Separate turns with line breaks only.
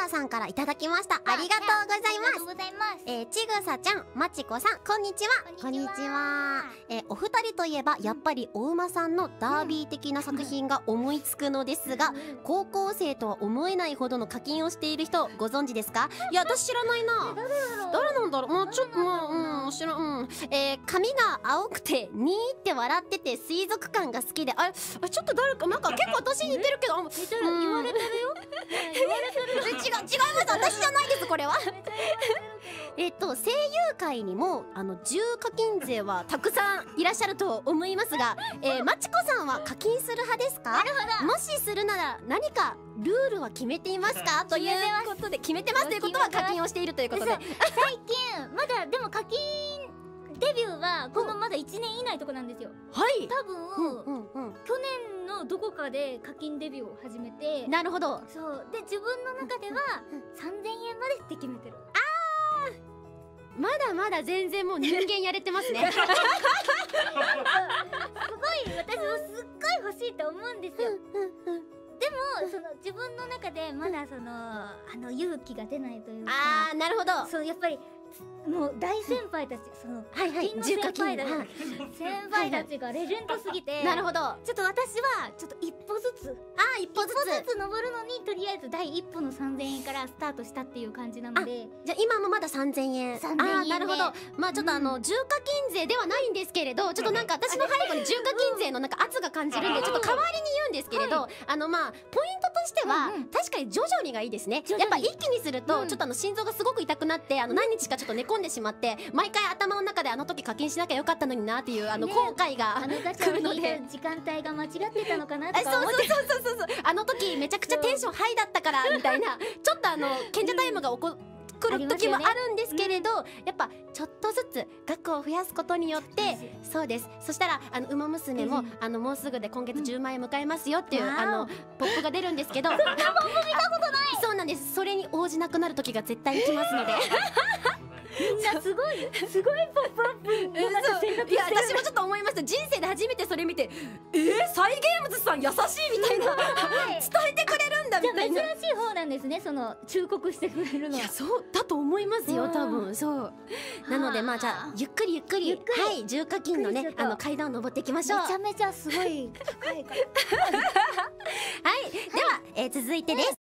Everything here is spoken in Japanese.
ーさんからいただきました。ありがとうございます。
ありがとうございます。
ちぐさちゃん、まちこさん、こんにちは。
こんにちは。
お二人といえばやっぱりお馬さんのダービー的な作品が思いつくのですが、高校生とは思えないほどの課金をしている人ご存知ですか？いや、私知らないな。誰なんだろう。まあちょっと知らん。髪が青くてニーって笑ってて水族館が好きで、ちょっと誰かなんか結構私に似てるけど、
似てる、言われてるよ。言われてるよ。
違います、私じゃないです、これは。声優界にも重課金勢はたくさんいらっしゃると思いますが、まちこさんは課金する派ですか？
なるほど。
もしするなら何かルールは決めていますか？ということで、決めてますということは課金をしているということで、
最近まだでも課金デビューはこのまだ1年以内とかなんですよ。
はい。
多分去年のどこかで課金デビューを始めて、
なるほど。
そうで自分の中では3000円までって決めてる。
まだまだ全然もう人間やれてますね。
すごい私もすっごい欲しいと思うんですよ。でもその自分の中でまだその勇気が出ないというか、
なるほど。
そうやっぱりもう大先輩たち、その
はいはい、
先輩たちがレジェンドすぎて、
なるほど。
ちょっと私はちょっと一歩ずつ登るのに、とりあえず第一歩の3000円からスタートしたっていう感じなので、
じゃあ今もまだ3000円。なるほど。まあちょっと重課金税ではないんですけれど、ちょっとなんか私の背後に重課金税のなんか圧が感じるんで、ちょっと代わりに言うんですけれど、まあポイントとしては確かに徐々にがいいですね。やっぱ一気にするとちょっと心臓がすごく痛くなって、何日かちょっと寝込んでしまって、毎回頭の中であの時課金しなきゃよかったのになっていう後悔が来るので、
時間帯が間違ってたのかなとか思って、
そうあの時めちゃくちゃテンションハイだったからみたいな、ちょっと賢者タイムが来る時もあるんですけれど、やっぱちょっとずつ額を増やすことによって、そうです。そしたらウマ娘ももうすぐで今月10万円迎えますよっていうポップが出るんですけど、ポップ見たことない。そうなんです。それに応じなくなる時が絶対来ますので。
みんなすごいポップアップのなんか生活してる。
いや、私もちょっと思いました。人生で初めてそれ見て、サイ・ゲームズさん優しいみたいな、伝えてくれるんだみたいな。
珍しい方なんですね、その忠告してくれるのは。
いや、そうだと思いますよ、多分。そうなので、まあじゃあゆっくりはい、重課金のね階段を登っていきましょう。
めちゃめちゃすごい高いから。
はい、では続いてです。